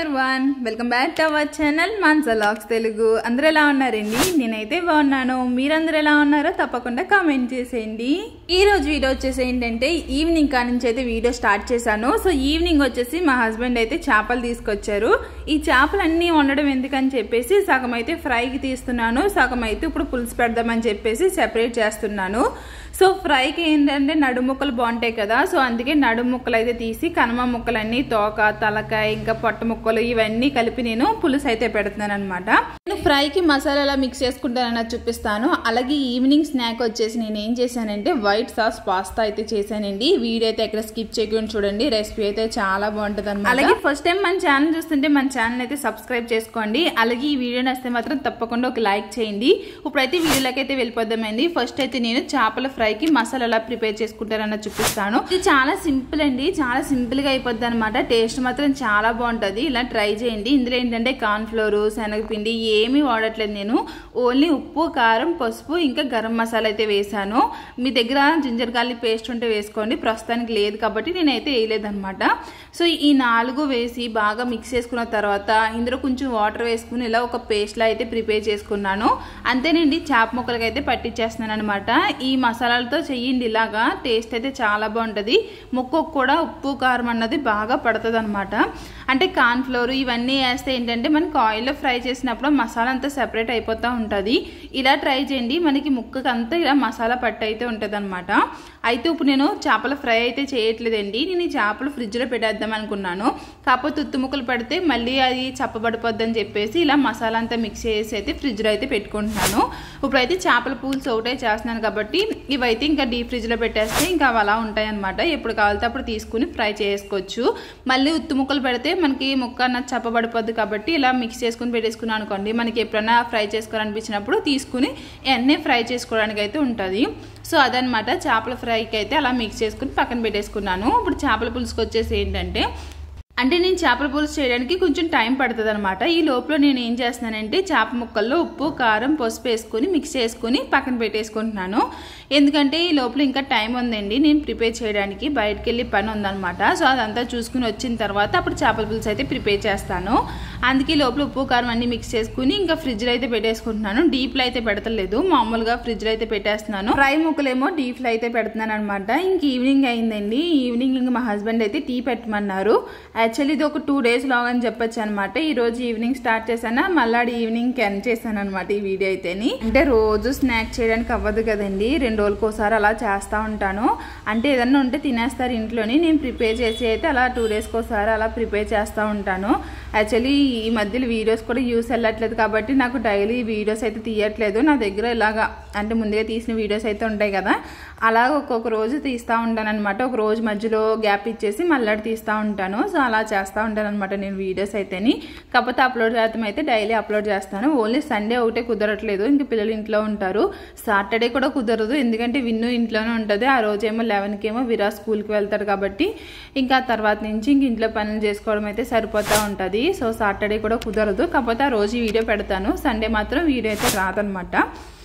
everyone, welcome back to our channel Mansa Vlogs Telugu. అందరూ ఎలా ఉన్నారండి? నేనైతే బాగున్నాను. మీరందరూ ఎలా ఉన్నారో తప్పకుండా కామెంట్ చేసేయండి. ఈ రోజు వీడియో వచ్చేసి ఏంటంటే ఈవినింగ్ కా నుంచి అయితే వీడియో స్టార్ట్ చేశాను. సో ఈవినింగ్ వచ్చేసి మా హస్బెండ్ అయితే చేపలు తీసుకొచ్చారు. ఈ చేపలన్నీ వండడం ఎందుకని చెప్పేసి సగం అయితే ఫ్రైకి తీస్తున్నాను, సగం అయితే ఇప్పుడు పులుసు పెడదామని చెప్పేసి సెపరేట్ చేస్తున్నాను. సో ఫ్రైకి ఏంటంటే నడుము ముక్కలు బాగుంటాయి కదా, సో అందుకే నడుము ముక్కలు అయితే తీసి కనుమ ముక్కలన్నీ తోక తలకాయ ఇంకా పొట్ట ముక్కలు ఇవన్నీ కలిపి నేను పులుసు అయితే పెడుతున్నాను అనమాట. నేను ఫ్రైకి మసాలా ఎలా మిక్స్ చేసుకుంటానని చూపిస్తాను. అలాగే ఈవినింగ్ స్నాక్ వచ్చేసి నేను ఏం చేశానంటే వైట్ సాస్ పాస్తా అయితే చేశానండి. వీడియో అయితే ఎక్కడ స్కిప్ చేయకుండా చూడండి, రెసిపీ అయితే చాలా బాగుంటుంది అనమాట. అలాగే ఫస్ట్ టైం మన ఛానల్ చూస్తుంటే మన ఛానల్ అయితే సబ్స్క్రైబ్ చేసుకోండి. అలాగే ఈ వీడియో నచ్చితే మాత్రం తప్పకుండా ఒక లైక్ చేయండి. ఇప్పుడైతే వీడియోలోకి అయితే వెళ్ళిపోదామండి. ఫస్ట్ అయితే నేను చేపల ఫ్రైకి మసాలా ఎలా ప్రిపేర్ చేసుకుంటారన్న చూపిస్తాను. ఇది చాలా సింపుల్ అండి, చాలా సింపుల్ గా అయిపోద్ది అనమాట. టేస్ట్ మాత్రం చాలా బాగుంటది. ఇలా ట్రై చేయండి. ఇందులో ఏంటంటే కార్న్ ఫ్లోర్ శనగపిండి ఏమీ వాడట్లేదు నేను. ఓన్లీ ఉప్పు కారం పసుపు ఇంకా గరం మసాలా అయితే వేసాను. మీ దగ్గర జింజర్ గార్లిక్ పేస్ట్ ఉంటే వేసుకోండి, ప్రస్తుతానికి లేదు కాబట్టి నేనైతే వేయలేదన్నమాట. సో ఈ 4 వేసి బాగా మిక్స్ చేసుకున్న తర్వాత ఇందులో కొంచెం వాటర్ వేసుకుని ఇలా ఒక పేస్ట్ లా అయితే ప్రిపేర్ చేసుకున్నాను. అంతేనండి, చేప ముక్కలకి అయితే పట్టించేస్తున్నాను అనమాట. ఈ మసాలాలతో చెయ్యండి, ఇలాగా టేస్ట్ అయితే చాలా బాగుంటది. ముక్కకు కూడా ఉప్పు కారం అన్నది బాగా పడుతుంది అనమాట. అంటే కార్న్ ఫ్లోర్ ఇవన్నీ వేస్తే ఏంటంటే మనకి ఆయిల్లో ఫ్రై చేసినప్పుడు మసాలా అంతా సెపరేట్ అయిపోతూ ఉంటుంది. ఇలా ట్రై చేయండి, మనకి ముక్కకు అంతా ఇలా మసాలా పట్టు అయితే ఉంటుంది అనమాట. అయితే ఇప్పుడు నేను చేపల ఫ్రై అయితే చేయట్లేదండి. నేను ఈ చేపలు ఫ్రిడ్జ్లో పెట్టేద్దాం అనుకున్నాను, కాకపోతే ఉత్తు ముక్కలు పడితే మళ్ళీ అది చప్పబడిపోద్ది అని చెప్పేసి ఇలా మసాలా అంతా మిక్స్ చేసి అయితే ఫ్రిడ్జ్లో అయితే పెట్టుకుంటున్నాను. ఇప్పుడైతే చేపల పులుసు ఒకటే చేస్తున్నాను కాబట్టి ఇవైతే ఇంకా డీప్ ఫ్రిడ్జ్లో పెట్టేస్తే ఇంకా అలా ఉంటాయి అనమాట. ఎప్పుడు కావాలితే అప్పుడు తీసుకుని ఫ్రై చేసుకోవచ్చు. మళ్ళీ ఉత్తు ముక్కలు పెడితే మనకి ముక్క అన్నది చప్పబడిపోద్ది కాబట్టి ఇలా మిక్స్ చేసుకుని పెట్టేసుకున్నాను అనుకోండి, మనకి ఎప్పుడైనా ఫ్రై చేసుకోవాలనిపించినప్పుడు తీసుకుని ఎన్నే ఫ్రై చేసుకోవడానికి అయితే ఉంటుంది. సో అదనమాట, చేపల ఫ్రైకి అయితే అలా మిక్స్ చేసుకుని పక్కన పెట్టేసుకున్నాను. ఇప్పుడు చేపల పులుసుకి వచ్చేసి ఏంటంటే నేను చేపల పులుసు చేయడానికి కొంచెం టైం పడుతుంది అనమాట. ఈ లోపల నేను ఏం చేస్తున్నానంటే చేప ముక్కల్లో ఉప్పు కారం పసుపు వేసుకుని మిక్స్ చేసుకుని పక్కన పెట్టేసుకుంటున్నాను. ఎందుకంటే ఈ లోపల ఇంకా టైం ఉందండి, నేను ప్రిపేర్ చేయడానికి బయటకు వెళ్ళి పని ఉందనమాట. సో అదంతా చూసుకుని వచ్చిన తర్వాత అప్పుడు చేపల పులుసు అయితే ప్రిపేర్ చేస్తాను. అందుకే లోపల ఉప్పు కారం అన్ని మిక్స్ చేసుకుని ఇంకా ఫ్రిడ్జ్లో అయితే పెట్టేసుకుంటున్నాను. డీప్లో అయితే పెడతలేదు, మామూలుగా ఫ్రిడ్జ్లో అయితే పెట్టేస్తున్నాను. ఫ్రై ముక్కలేమో డీప్లో అయితే పెడుతున్నాను అనమాట. ఇంక ఈవినింగ్ అయిందండి. ఈవినింగ్ ఇంకా మా హస్బెండ్ అయితే టీ పెట్టమన్నారు. యాక్చువల్లీ ఇది ఒక 2 days లాగ్ అని చెప్పొచ్చు అనమాట. ఈ రోజు ఈవినింగ్ స్టార్ట్ చేశాను, మళ్ళీ ఈవినింగ్ ఎండ్ చేశాను అనమాట ఈ వీడియో అయితేని. అంటే రోజు స్నాక్ చేయడానికి అవ్వదు కదండి, 2 రోజులకు ఒకసారి అలా చేస్తూ ఉంటాను. అంటే ఏదన్నా ఉంటే తినేస్తారు ఇంట్లోని, నేను ప్రిపేర్ చేసి అయితే అలా 2 daysకి ఒకసారి అలా ప్రిపేర్ చేస్తూ ఉంటాను. యాక్చువల్లీ ఈ మధ్యలో వీడియోస్ కూడా యూస్ వెళ్ళట్లేదు కాబట్టి నాకు డైలీ వీడియోస్ అయితే తీయట్లేదు. నా దగ్గర ఇలాగా అంటే ముందుగా తీసిన వీడియోస్ అయితే ఉంటాయి కదా, అలా ఒక్కొక్క రోజు తీస్తూ ఉంటాను అనమాట. ఒక రోజు మధ్యలో గ్యాప్ ఇచ్చేసి మళ్ళీ తీస్తూ ఉంటాను. సో అలా చేస్తూ ఉంటాను అనమాట నేను వీడియోస్ అయితేని. కాకపోతే అప్లోడ్ చేస్తాం అయితే డైలీ అప్లోడ్ చేస్తాను. ఓన్లీ సండే ఒకటే కుదరట్లేదు, ఇంక పిల్లలు ఇంట్లో ఉంటారు. సాటర్డే కూడా కుదరదు, ఎందుకంటే విన్ను ఇంట్లోనే ఉంటుంది. ఆ రోజేమో 11కి ఏమో విరాజ్ స్కూల్కి వెళ్తాడు కాబట్టి ఇంకా తర్వాత నుంచి ఇంక ఇంట్లో పనులు చేసుకోవడం అయితే సరిపోతూ ఉంటుంది. సో సాటర్డే కూడా కుదరదు, కాకపోతే ఆ రోజు వీడియో పెడతాను. సండే మాత్రం వీడియో అయితే రాదనమాట.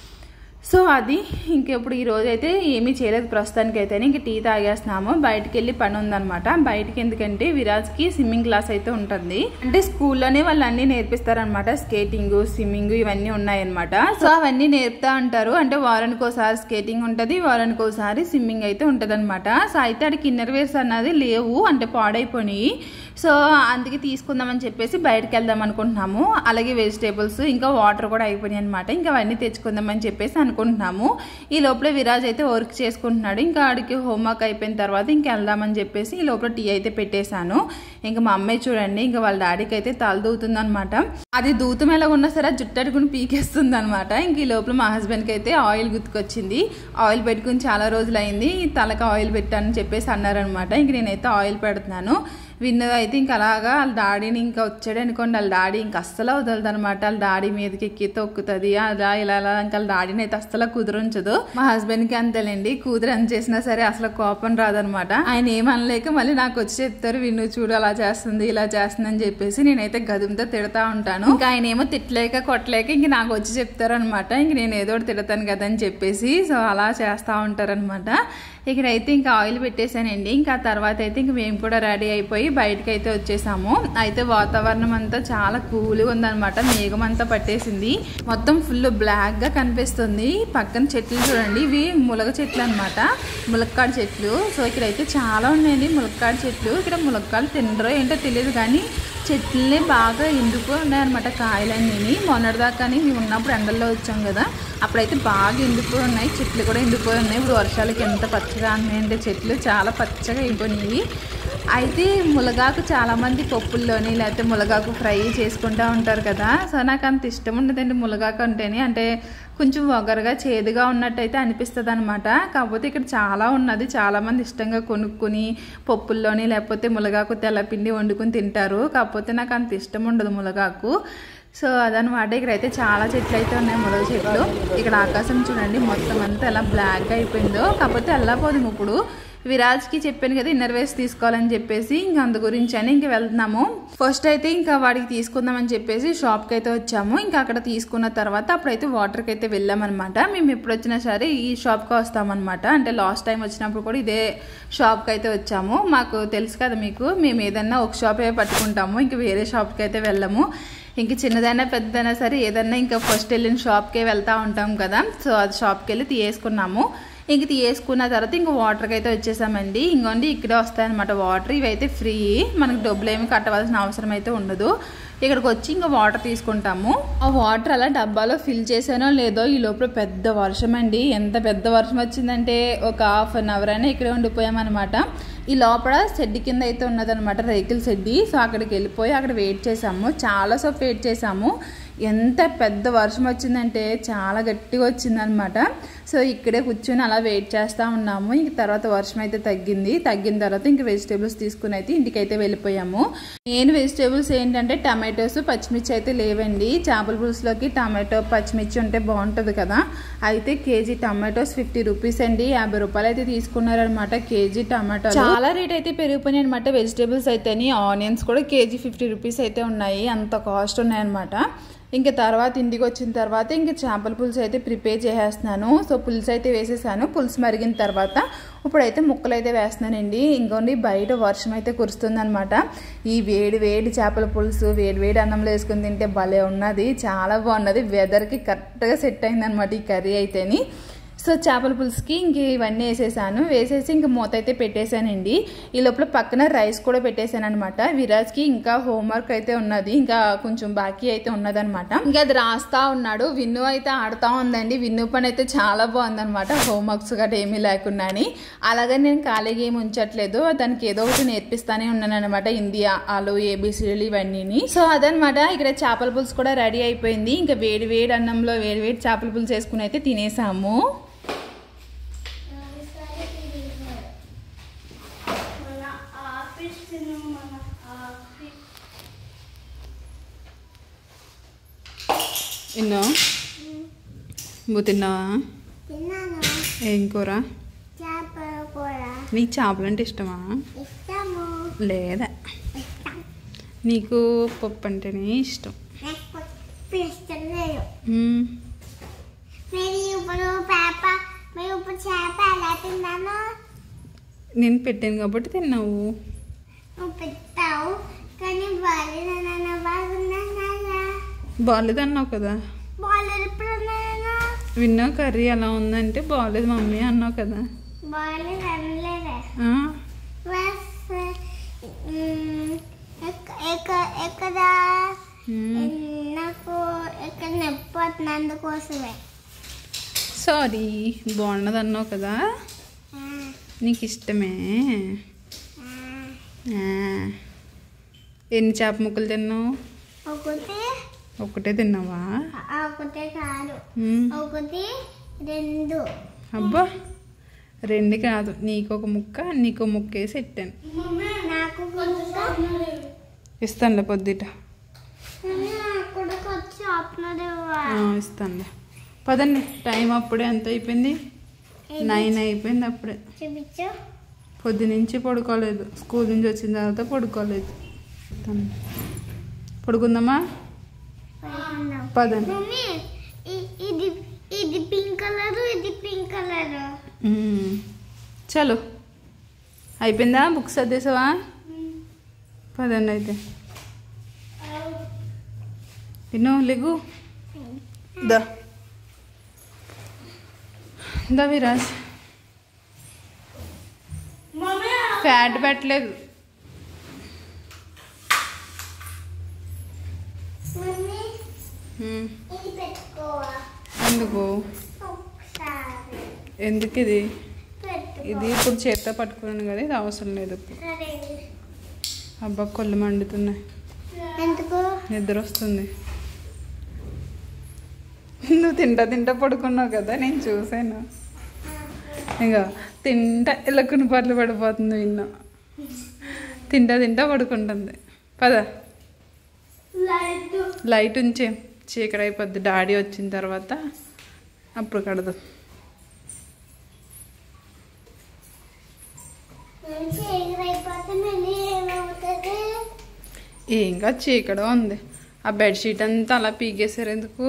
సో అది ఇంకెప్పుడు ఈ రోజు అయితే ఏమీ చేయలేదు ప్రస్తుతానికి అయితే. ఇంక టీ తాగేస్తున్నాము, బయటికి వెళ్ళి పని ఉందనమాట. బయటికి ఎందుకంటే విరాజ్కి స్విమ్మింగ్ క్లాస్ అయితే ఉంటుంది. అంటే స్కూల్లోనే వాళ్ళు అన్ని నేర్పిస్తారనమాట, స్కేటింగ్ స్విమ్మింగ్ ఇవన్నీ ఉన్నాయన్నమాట. సో అవన్నీ నేర్పుతా ఉంటారు. అంటే వారానికి ఒకసారి స్కేటింగ్ ఉంటుంది, వారానికి ఒకసారి స్విమ్మింగ్ అయితే ఉంటుంది అనమాట. సో అయితే అడికి ఇన్నర్ వేర్స్ అన్నది లేవు, అంటే పాడైపోయినాయి. సో అందుకే తీసుకుందామని చెప్పేసి బయటకు వెళ్దాం అనుకుంటున్నాము. అలాగే వెజిటేబుల్స్ ఇంకా వాటర్ కూడా అయిపోయినాయి అనమాట. ఇంకా అవన్నీ తెచ్చుకుందామని చెప్పేసి అనుకుంటున్నాము. ఈ లోపల విరాజ్ అయితే వర్క్ చేసుకుంటున్నాడు. ఇంకా ఆడికి హోంవర్క్ అయిపోయిన తర్వాత ఇంకా వెళ్దామని చెప్పేసి ఈ లోపల టీ అయితే పెట్టేశాను. ఇంకా మా అమ్మాయి చూడండి, ఇంకా వాళ్ళ డాడీకి అయితే తల దూతుంది అనమాట. అది దూతం ఎలా ఉన్నా సరే జుట్టు అడుగుని పీకేస్తుంది అనమాట. ఇంక ఈ లోపల మా హస్బెండ్కి అయితే ఆయిల్ గుర్తుకొచ్చింది. ఆయిల్ పెట్టుకుని చాలా రోజులు అయింది, తలకి ఆయిల్ పెట్టానని చెప్పేసి అన్నారనమాట. ఇంక నేనైతే ఆయిల్ పెడుతున్నాను. విన్నది అయితే ఇంకా అలాగా వాళ్ళ డాడీని ఇంకా వచ్చాడు అనుకోండి, వాళ్ళ డాడీ ఇంకా అస్సలు వదలదు అనమాట. వాళ్ళ డాడీ మీదకి ఎక్కి తొక్కుతుంది అలా ఇలా ఇంకా వాళ్ళ డాడీని అయితే అస్సలు కుదురుంచదు. మా హస్బెండ్కి అంతేలేండి, కూతురు ఎంత చేసినా సరే అసలు కోపం రాదనమాట. ఆయన ఏమనలేక మళ్ళీ నాకు వచ్చి చెప్తారు, విన్ను చూడు అలా చేస్తుంది ఇలా చేస్తుంది అని చెప్పేసి. నేనైతే గదుంతో తిడతా ఉంటాను. ఇంకా ఆయన ఏమో తిట్టలేక కొట్టలేక ఇంక నాకు వచ్చి చెప్తారు అనమాట. ఇంక నేను ఏదో తిడతాను కదా అని చెప్పేసి. సో అలా చేస్తూ ఉంటారనమాట. ఇక్కడైతే ఇంకా ఆయిల్ పెట్టేశానండి. ఇంకా తర్వాత అయితే ఇంక మేము కూడా రెడీ అయిపోయి బయటకు అయితే వచ్చేసాము. అయితే వాతావరణం అంతా చాలా కూల్గా ఉందన్నమాట. మేఘం అంతా పట్టేసింది, మొత్తం ఫుల్ బ్లాక్గా కనిపిస్తుంది. పక్కన చెట్లు చూడండి, ఇవి ములగ చెట్లు అనమాట, ములక్కాడ చెట్లు. సో ఇక్కడైతే చాలా ఉన్నాయండి ములక్కాడ చెట్లు. ఇక్కడ ములక్కాడలు తినరో ఏంటో తెలియదు కానీ చెట్లనే బాగా ఎండిపోయి ఉన్నాయన్నమాట కాయలన్నీ. మొన్నటిదాకా మేము ఉన్నప్పుడు ఎండల్లో వచ్చాం కదా, అప్పుడైతే బాగా ఎండిపోయి ఉన్నాయి, చెట్లు కూడా ఎండిపోయి ఉన్నాయి. ఇప్పుడు వర్షాలకి ఎంత పచ్చగా ఉన్నాయంటే చెట్లు చాలా పచ్చగా అయిపోయినాయి. అయితే ములగాకు చాలామంది పప్పుల్లోని లేకపోతే ములగాకు ఫ్రై చేసుకుంటూ ఉంటారు కదా. సో నాకు అంత ఇష్టం ఉండదండి ములగాకు అంటేనే, అంటే కొంచెం వగరగా చేదుగా ఉన్నట్టయితే అనిపిస్తుంది అనమాట. కాకపోతే ఇక్కడ చాలా ఉన్నది, చాలామంది ఇష్టంగా కొనుక్కొని పప్పుల్లోని లేకపోతే ములగాకు తెల్లపిండి వండుకొని తింటారు. కాకపోతే నాకు అంత ఇష్టం ఉండదు ములగాకు. సో అదనమాట. ఇక్కడైతే చాలా చెట్లు అయితే ఉన్నాయి, ములగ చెట్లు. ఇక్కడ ఆకాశం చూడండి మొత్తం అంతా ఎలా బ్లాక్గా అయిపోయిందో. కాకపోతే వెళ్ళకపోదు ఇప్పుడు. విరాజ్కి చెప్పాను కదా ఇన్నర్ వేస్ తీసుకోవాలని చెప్పేసి, ఇంకా అందు గురించి అని ఇంక వెళ్తున్నాము. ఫస్ట్ అయితే ఇంకా వాడికి తీసుకుందామని చెప్పేసి షాప్కి అయితే వచ్చాము. ఇంకా అక్కడ తీసుకున్న తర్వాత అప్పుడైతే వాటర్కి అయితే వెళ్ళామన్నమాట. మేము ఎప్పుడు వచ్చినా సరే ఈ షాప్కి వస్తామన్నమాట. అంటే లాస్ట్ టైం వచ్చినప్పుడు కూడా ఇదే షాప్కి అయితే వచ్చాము. మాకు తెలుసు కదా మీకు, మేము ఏదన్నా ఒక షాపే పట్టుకుంటాము, ఇంక వేరే షాప్కి అయితే వెళ్ళము. ఇంక చిన్నదైనా పెద్దదైనా సరే ఏదన్నా ఇంకా ఫస్ట్ వెళ్ళిన షాప్కే వెళ్తూ ఉంటాం కదా. సో అది షాప్కి వెళ్ళి తీసుకున్నాము. ఇంక తీసుకున్న తర్వాత ఇంక వాటర్కి అయితే వచ్చేసామండి. ఇంకోండి ఇక్కడే వస్తాయన్నమాట వాటర్. ఇవైతే ఫ్రీ, మనకు డబ్బులు ఏమి కట్టవలసిన అవసరం అయితే ఉండదు. ఇక్కడికి వచ్చి ఇంకా వాటర్ తీసుకుంటాము. ఆ వాటర్ అలా డబ్బాలో ఫిల్ చేసానో లేదో ఈ లోపల పెద్ద వర్షం అండి. ఎంత పెద్ద వర్షం వచ్చిందంటే ఒక ½ అవర్ అయినా ఇక్కడే ఉండిపోయామన్నమాట. ఈ లోపల షెడ్ కింద అయితే ఉన్నదనమాట, రేకుల షెడ్. సో అక్కడికి వెళ్ళిపోయి అక్కడ వెయిట్ చేసాము, చాలాసేపు వెయిట్ చేసాము. ఎంత పెద్ద వర్షం వచ్చిందంటే చాలా గట్టిగా వచ్చిందనమాట. సో ఇక్కడే కూర్చొని అలా వెయిట్ చేస్తూ ఉన్నాము. ఇంక తర్వాత వర్షం అయితే తగ్గిన తర్వాత ఇంక వెజిటేబుల్స్ తీసుకుని అయితే ఇంటికైతే వెళ్ళిపోయాము. మెయిన్ వెజిటేబుల్స్ ఏంటంటే టమాటోస్, పచ్చిమిర్చి అయితే లేవండి. చేపల పులుసులోకి టమాటో పచ్చిమిర్చి ఉంటే బాగుంటుంది కదా. అయితే కేజీ టమాటోస్ 50 రూపీస్ అండి, 50 రూపాయలు అయితే తీసుకున్నారనమాట కేజీ టమాటో. చాలా రేట్ అయితే పెరిగిపోయినాయి అనమాట వెజిటేబుల్స్ అయితే. ఆనియన్స్ కూడా కేజీ 50 రూపీస్ అయితే ఉన్నాయి, అంత కాస్ట్ ఉన్నాయన్నమాట. ఇంకా తర్వాత ఇంటికి వచ్చిన తర్వాత ఇంక చేపల పులుసు అయితే ప్రిపేర్ చేసేస్తున్నాను. సో పులుసు అయితే వేసేసాను. పులుసు మరిగిన తర్వాత ఇప్పుడైతే ముక్కలు అయితే వేస్తున్నానండి. ఇంకోండి బయట వర్షం అయితే కురుస్తుంది అనమాట. ఈ వేడి వేడి చేపల పులుసు వేడి వేడి అన్నంలో వేసుకుని తింటే భలే ఉన్నది, చాలా బాగున్నది. వెదర్కి కరెక్ట్గా సెట్ అయిందనమాట ఈ కర్రీ అయితేని. సో చేపల పులుసుకి ఇంక ఇవన్నీ వేసేసి ఇంక మూత అయితే పెట్టేశానండి. ఈ లోపల పక్కన రైస్ కూడా పెట్టేశాను అనమాట. విరాజ్కి ఇంకా హోంవర్క్ అయితే ఉన్నది, ఇంకా కొంచెం బాకీ అయితే ఉన్నదనమాట. ఇంకా అది రాస్తా ఉన్నాడు. విన్ను అయితే ఆడుతూ ఉందండి. విన్ను పని అయితే చాలా బాగుందనమాట, హోంవర్క్స్ గట్రా ఏమీ లేకుండా. అలాగే నేను ఖాళీగా ఏమి ఉంచట్లేదు, దానికి ఏదో ఒకటి నేర్పిస్తానే ఉన్నాను అనమాట. హిందీ, ఆలు, ఏబిసిడీలు ఇవన్నీ. సో అదనమాట. ఇక్కడ చేపల పులుసు కూడా రెడీ అయిపోయింది. ఇంకా వేడి వేడి అన్నంలో వేడి వేడి చేపల పులుసు వేసుకుని అయితే తినేసాము. ఎన్నో నువ్వు తిన్నావా? ఏం కూర? నీకు చేపలు అంటే ఇష్టమా? లేదా నీకు పప్పు అంటేనే ఇష్టం? నేను పెట్టాను కాబట్టి తిన్నావు. బాగాలేదు అన్నావు కదా. విన్నా కర్రీ ఎలా ఉందంటే బాగాలేదు మమ్మీ అన్నావు కదా. సారీ, బాగున్నది అన్నావు కదా. నీకు ఇష్టమే. ఎన్ని చేప ముక్కలు తిన్నావు? ఒకటే తిన్నావా? అబ్బా, 2 కాదు, నీకొక ముక్క నీకో ముక్క వేసి పెట్టాను. ఇస్తానులే పొద్దుట ఇస్తానులే. పదండి, టైం అప్పుడే ఎంత అయిపోయింది? 9 అయిపోయింది అప్పుడే. పొద్దునుంచి పడుకోలేదు, స్కూల్ నుంచి వచ్చిన తర్వాత పడుకోలేదు. పడుకుందామా? పదండి. ఇది పింక్ కలర్, ఇది పింక్ కలర్. చలో అయిపోయిందా? బుక్స్ సర్దేసావా? పదండి అయితే. విను లేగు దా దా విరాజ్. ఫ్యాట్ పెట్టలేదు. ఎందుకు ఎందుకు ఇది ఇప్పుడు చేత్తో పట్టుకున్నాను కదా, ఇది అవసరం లేదు ఇప్పుడు. అబ్బా కొళ్ళు మండుతున్నాయి, నిద్ర వస్తుంది. నువ్వు తింటా పడుకున్నావు కదా, నేను చూసాను. ఇంకా తింటా ఇలా కొన్ని పర్లు పడిపోతుంది. విన్నా తింటా పడుకుంటుంది. పద లైట్ ఉంచే, చీకటి అయిపోద్ది. డాడీ వచ్చిన తర్వాత అప్పుడు కడదాం. ఇంకా చీకడ ఉంది. ఆ బెడ్షీట్ అంతా అలా పీకేసారు ఎందుకు?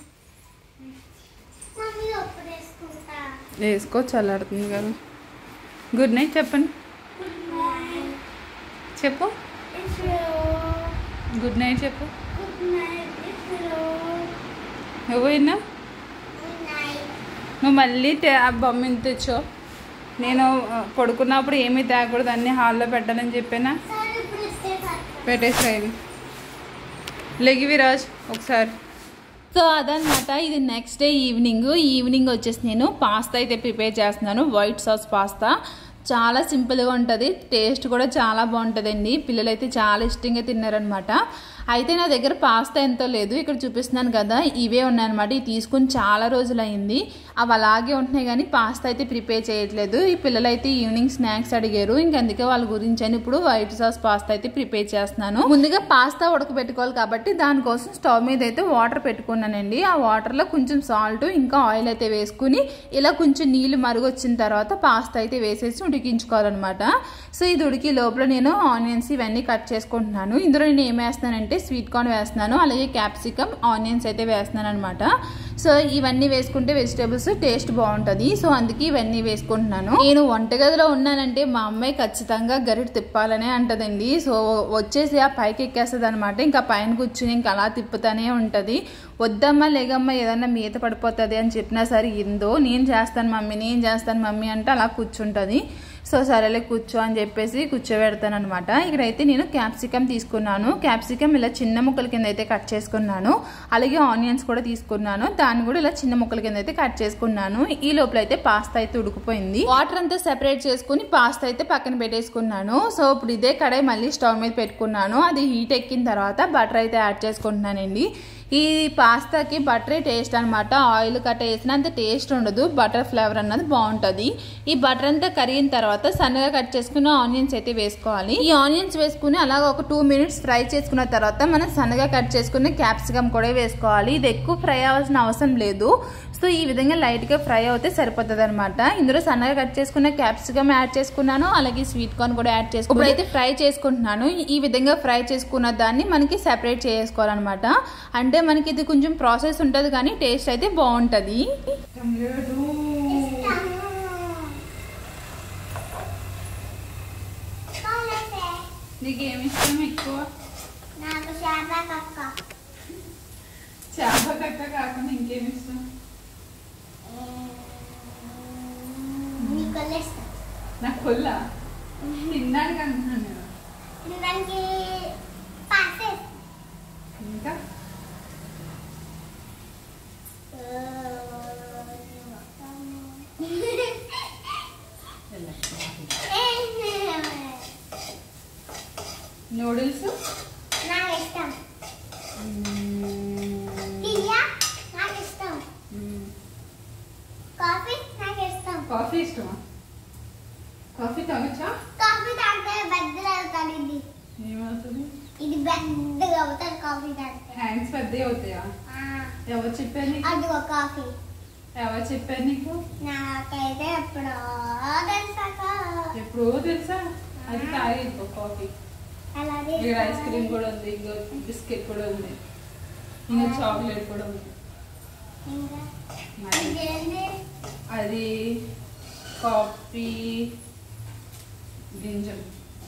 వేసుకో, చల్లారుతుంది కదా. గుడ్ నైట్ చెప్పండి. చెప్పు గుడ్ నైట్ చెప్పు. నువ్వు మళ్ళీ బొమ్మ తెచ్చో. నేను పడుకున్నప్పుడు ఏమీ తేకూడదు, అన్నీ హాల్లో పెట్టాలని చెప్పానా? పెట్టేసాయి. లెగి విరాజ్ ఒకసారి. సో అదనమాట, ఇది నెక్స్ట్ డే ఈవినింగ్ వచ్చేసి నేను పాస్తా అయితే ప్రిపేర్ చేస్తున్నాను. వైట్ సాస్ పాస్తా చాలా సింపుల్గా ఉంటుంది, టేస్ట్ కూడా చాలా బాగుంటుందండి. పిల్లలు అయితే చాలా ఇష్టంగా తిన్నారనమాట. అయితే నా దగ్గర పాస్తా ఎంతో లేదు, ఇక్కడ చూపిస్తున్నాను కదా ఇవే ఉన్నాయన్నమాట. ఇవి తీసుకుని చాలా రోజులు అయింది, అవి అలాగే ఉంటున్నాయి కానీ పాస్తా అయితే ప్రిపేర్ చేయట్లేదు. ఈ పిల్లలు అయితే ఈవినింగ్ స్నాక్స్ అడిగారు, ఇంకందుకే వాళ్ళ గురించి అని ఇప్పుడు వైట్ సాస్ పాస్తా అయితే ప్రిపేర్ చేస్తున్నాను. ముందుగా పాస్తా ఉడకబెట్టుకోవాలి కాబట్టి దానికోసం స్టవ్ మీద అయితే వాటర్ పెట్టుకున్నానండి. ఆ వాటర్లో కొంచెం సాల్ట్ ఇంకా ఆయిల్ అయితే వేసుకుని ఇలా కొంచెం నీళ్ళు మరుగొచ్చిన తర్వాత పాస్తా అయితే వేసేసి ఉడికించుకోవాలన్నమాట. సో ఇది ఉడికి లోపల నేను ఆనియన్స్ ఇవన్నీ కట్ చేసుకుంటున్నాను. ఇందులో నేను ఏం వేస్తున్నానంటే స్వీట్ కార్న్ వేస్తున్నాను, అలాగే క్యాప్సికమ్, ఆనియన్స్ అయితే వేస్తున్నాను అనమాట. సో ఇవన్నీ వేసుకుంటే వెజిటేబుల్స్ టేస్ట్ బాగుంటుంది, సో అందుకే ఇవన్నీ వేసుకుంటున్నాను. నేను వంటగదిలో ఉన్నానంటే మా అమ్మాయి ఖచ్చితంగా గరిట తిప్పాలనే అంటదండి. సో వచ్చేసి ఆ పైకి ఎక్కేస్తుంది అనమాట. ఇంకా పైన కూర్చుని ఇంకా అలా తిప్పుతానే ఉంటుంది. వద్దమ్మా లేగమ్మా ఏదన్నా మీద పడిపోతుంది అని చెప్పినా సరే ఇందో నేను చేస్తాను మమ్మీ అంటే అలా కూర్చుంటుంది. సో సరేలే కూర్చో అని చెప్పేసి కూర్చోబెడతాను అనమాట. ఇక్కడైతే నేను క్యాప్సికమ్ తీసుకున్నాను. క్యాప్సికమ్ ఇలా చిన్న ముక్కల కింద అయితే కట్ చేసుకున్నాను, అలాగే ఆనియన్స్ కూడా తీసుకున్నాను, దాన్ని కూడా ఇలా చిన్న ముక్కల కింద అయితే కట్ చేసుకున్నాను. ఈ లోపల అయితే పాస్తా అయితే ఉడికిపోయింది. వాటర్ అంతా సెపరేట్ చేసుకుని పాస్తా అయితే పక్కన పెట్టేసుకున్నాను. సో ఇప్పుడు ఇదే కడాయి మళ్ళీ స్టవ్ మీద పెట్టుకున్నాను. అది హీట్ ఎక్కిన తర్వాత బటర్ అయితే యాడ్ చేసుకుంటున్నానండి. ఈ పాస్తాకి బటరే టేస్ట్ అనమాట. ఆయిల్ కట్ట వేసినంత టేస్ట్ ఉండదు, బటర్ ఫ్లేవర్ అన్నది బాగుంటుంది. ఈ బటర్ అంతా కరిగిన తర్వాత సన్నగా కట్ చేసుకున్న ఆనియన్స్ అయితే వేసుకోవాలి. ఈ ఆనియన్స్ వేసుకుని అలాగ ఒక 2 minutes ఫ్రై చేసుకున్న తర్వాత మనం సన్నగా కట్ చేసుకున్న క్యాప్సికమ్ కూడా వేసుకోవాలి. ఇది ఎక్కువ ఫ్రై అవ్వాల్సిన అవసరం లేదు. సో ఈ విధంగా లైట్గా ఫ్రై అవుతే సరిపోతుంది అనమాట. ఇందులో సన్నగా కట్ చేసుకున్న క్యాప్సికమ్ యాడ్ చేసుకున్నాను, అలాగే స్వీట్ కార్న్ కూడా యాడ్ చేసుకున్నాను. ఇప్పుడైతే ఫ్రై చేసుకుంటున్నాను. ఈ విధంగా ఫ్రై చేసుకున్న దాన్ని మనకి సెపరేట్ చేసుకోవాలన్నమాట. అంటే మనకి ఇది కొంచెం ప్రాసెస్ ఉంటుంది కానీ టేస్ట్ అయితే బాగుంటుంది. నీకేమి ఇష్టం ఎక్కువ? చేప కక్క కాకుండా ఇంకేమి ఇష్టం? నాకు కొల్ల తినడానికి అంటున్నాను నేను. ఇంకా నూడిల్స్ నాకు ఇష్టం, కాఫీ నాకు ఇష్టం. కాఫీ ఇష్టమా? కాఫీ తాగొచ్చా? కాఫీ తాగితే పెద్దగా అవుతాడు. ఇది ఏమవుతుంది? ఇది పెద్దగా అవుతాడు కాఫీ తాగితే. హ్యాండ్స్ పెద్దగా అవుతాయా? ఎవరు చెప్పారు నీకు? అది ఒక కాఫీ ఎవరు చెప్పారు నీకు? నాకైతే ఎప్పుడో తెలుసా. అది తాగి కాఫీ. ఇక్కడ ఐస్ క్రీమ్ కూడా ఉంది, ఇంకో బిస్కెట్ కూడా ఉంది, ఇంకా చాక్లెట్ కూడా ఉంది. అది కాఫీ గింజలు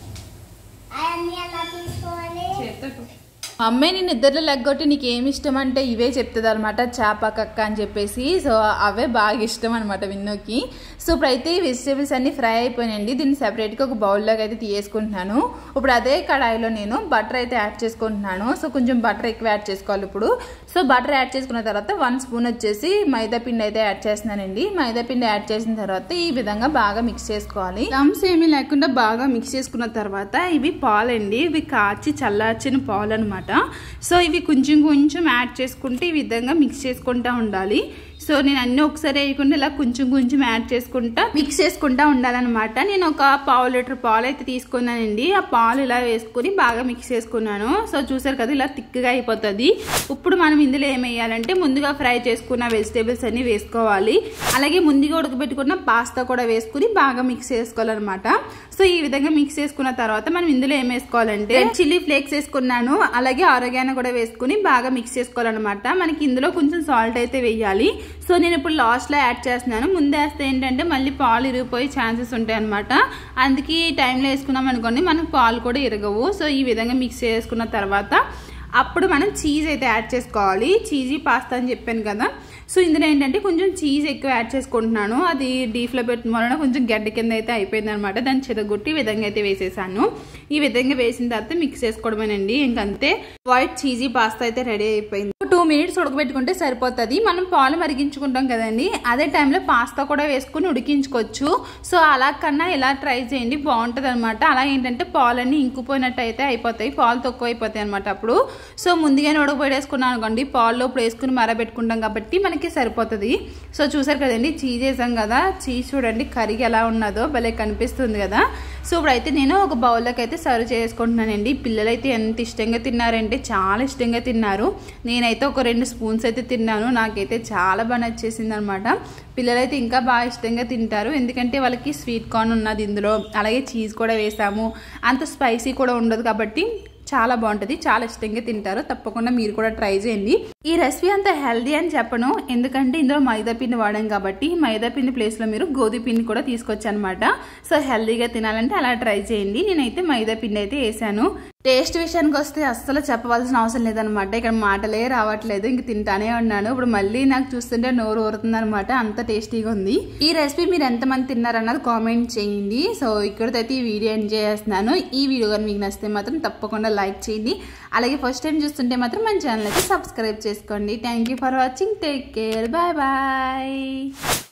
అమ్మాయి నేను ఇద్దరిలో లెగ్గొట్టి నీకు ఏమి ఇష్టం అంటే ఇవే చెప్తుంది అనమాట, చేప కక్క అని చెప్పేసి. సో అవే బాగా ఇష్టం అనమాట విన్నోకి. సో ఇప్పుడైతే వెజిటేబుల్స్ అన్ని ఫ్రై అయిపోయినాయండి. దీన్ని సెపరేట్గా ఒక బౌల్లోకి అయితే తీసుకుంటున్నాను. ఇప్పుడు అదే కడాయిలో నేను బటర్ అయితే యాడ్ చేసుకుంటున్నాను. సో కొంచెం బటర్ ఎక్కువ యాడ్ చేసుకోవాలి ఇప్పుడు. సో బటర్ యాడ్ చేసుకున్న తర్వాత 1 స్పూన్ వచ్చేసి మైదా పిండి అయితే యాడ్ చేస్తున్నానండి. మైదా పిండి యాడ్ చేసిన తర్వాత ఈ విధంగా బాగా మిక్స్ చేసుకోవాలి. లమ్స్ ఏమీ లేకుండా బాగా మిక్స్ చేసుకున్న తర్వాత ఇవి పాలండి, ఇవి కాచి చల్లార్చిన పాలు అనమాట. సో ఇవి కొంచెం కొంచెం యాడ్ చేసుకుంటే ఈ విధంగా మిక్స్ చేసుకుంటూ ఉండాలి. సో నేను అన్నీ ఒకసారి వేయకుండా ఇలా కొంచెం కొంచెం యాడ్ చేసుకుంటా మిక్స్ చేసుకుంటా ఉండాలన్నమాట. నేను ఒక 1/2 లీటర్ పాలు అయితే తీసుకున్నానండి. ఆ పాలు ఇలా వేసుకుని బాగా మిక్స్ చేసుకున్నాను. సో చూసారు కదా ఇలా థిక్గా అయిపోతుంది. ఇప్పుడు మనం ఇందులో ఏం వేయాలంటే ముందుగా ఫ్రై చేసుకున్న వెజిటేబుల్స్ అన్ని వేసుకోవాలి. అలాగే ముందుగా ఉడకబెట్టుకున్న పాస్తా కూడా వేసుకుని బాగా మిక్స్ చేసుకోవాలన్నమాట. సో ఈ విధంగా మిక్స్ చేసుకున్న తర్వాత మనం ఇందులో ఏం వేసుకోవాలంటే చిల్లీ ఫ్లేక్స్ వేసుకున్నాను. అలాగే ఆరోగ్యాన్ని కూడా వేసుకుని బాగా మిక్స్ చేసుకోవాలన్నమాట. మనకి ఇందులో కొంచెం సాల్ట్ అయితే వేయాలి. సో నేను ఇప్పుడు లాస్ట్లో యాడ్ చేస్తున్నాను. ముందే వేస్తే ఏంటంటే మళ్ళీ పాలు ఇరిగిపోయే ఛాన్సెస్ ఉంటాయి అనమాట. అందుకే ఈ టైంలో వేసుకున్నాం అనుకోండి మనకు పాలు కూడా ఇరగవు. సో ఈ విధంగా మిక్స్ చేసుకున్న తర్వాత అప్పుడు మనం చీజ్ అయితే యాడ్ చేసుకోవాలి. చీజీ పాస్తా అని చెప్పాను కదా. సో ఇందులో ఏంటంటే కొంచెం చీజ్ ఎక్కువ యాడ్ చేసుకుంటున్నాను. అది డీప్లో పెట్టిన వలన కొంచెం గడ్డ కింద అయితే అయిపోయింది అనమాట. దాన్ని చెదగొట్టి ఈ విధంగా అయితే వేసేసాను. ఈ విధంగా వేసిన తర్వాత మిక్స్ చేసుకోవడమేనండి. ఇంకంతే వైట్ చీజీ పాస్తా అయితే రెడీ అయిపోయింది. 2 మినిట్స్ ఉడకబెట్టుకుంటే సరిపోతుంది. మనం పాలు మరిగించుకుంటాం కదండి, అదే టైంలో పాస్తా కూడా వేసుకుని ఉడికించుకోవచ్చు. సో అలా కన్నా ఇలా ట్రై చేయండి, బాగుంటుంది అనమాట. అలా ఏంటంట్టే పాలన్నీ ఇంకిపోయినట్టు అయితే అయిపోతాయి, పాలు తక్కువ అయిపోతాయి అనమాట అప్పుడు. సో ముందుగానే ఉడకబెట్టేసుకున్నాను అనుకోండి, పాల్లో ఇప్పుడు వేసుకుని మరబెట్టుకుంటాం కాబట్టి మనకి సరిపోతుంది. సో చూసారు కదండి చీజ్ వేసాం కదా, చీజ్ చూడండి కరిగి ఎలా ఉన్నదో భలే కనిపిస్తుంది కదా. సో ఇప్పుడైతే నేను ఒక బౌల్లోకి అయితే సర్వ్ చేసుకుంటున్నానండి. పిల్లలైతే ఎంత ఇష్టంగా తిన్నారంటే చాలా ఇష్టంగా తిన్నారు. నేనైతే ఒక 2 స్పూన్స్ అయితే తిన్నాను. నాకైతే చాలా బాగా నచ్చేసింది అనమాట. పిల్లలైతే ఇంకా బాగా ఇష్టంగా తింటారు, ఎందుకంటే వాళ్ళకి స్వీట్ కార్న్ ఉన్నది ఇందులో, అలాగే చీజ్ కూడా వేసాము, అంత స్పైసీ కూడా ఉండదు కాబట్టి చాలా బాగుంటుంది, చాలా ఇష్టంగా తింటారు. తప్పకుండా మీరు కూడా ట్రై చేయండి. ఈ రెసిపీ అంత హెల్దీ అని చెప్పను, ఎందుకంటే ఇందులో మైదా పిండి వాడాం కాబట్టి. మైదా పిండి ప్లేస్లో మీరు గోధుమ పిండి కూడా తీసుకొచ్చు అనమాట. సో హెల్దీగా తినాలంటే అలా ట్రై చేయండి. నేనైతే మైదా పిండి అయితే వేసాను. టేస్ట్ విషయానికి వస్తే అస్సలు చెప్పవలసిన అవసరం లేదనమాట. ఇక్కడ మాటలే రావట్లేదు, ఇంక తింటానే ఉన్నాను. ఇప్పుడు మళ్ళీ నాకు చూస్తుంటే నోరు ఊరుతుంది అనమాట, అంత టేస్టీగా ఉంది. ఈ రెసిపీ మీరు ఎంతమంది తిన్నారన్నది కామెంట్ చేయండి. సో ఇక్కడితో అయితే ఈ వీడియో ఎంజాయ్ చేస్తున్నాను. ఈ వీడియో కానీ మీకు నచ్చితే మాత్రం తప్పకుండా లైక్ చేయండి. అలాగే ఫస్ట్ టైం చూస్తుంటే మాత్రం మన ఛానల్ అయితే సబ్స్క్రైబ్ చేసుకోండి. Thank you for watching. Take care. Bye bye.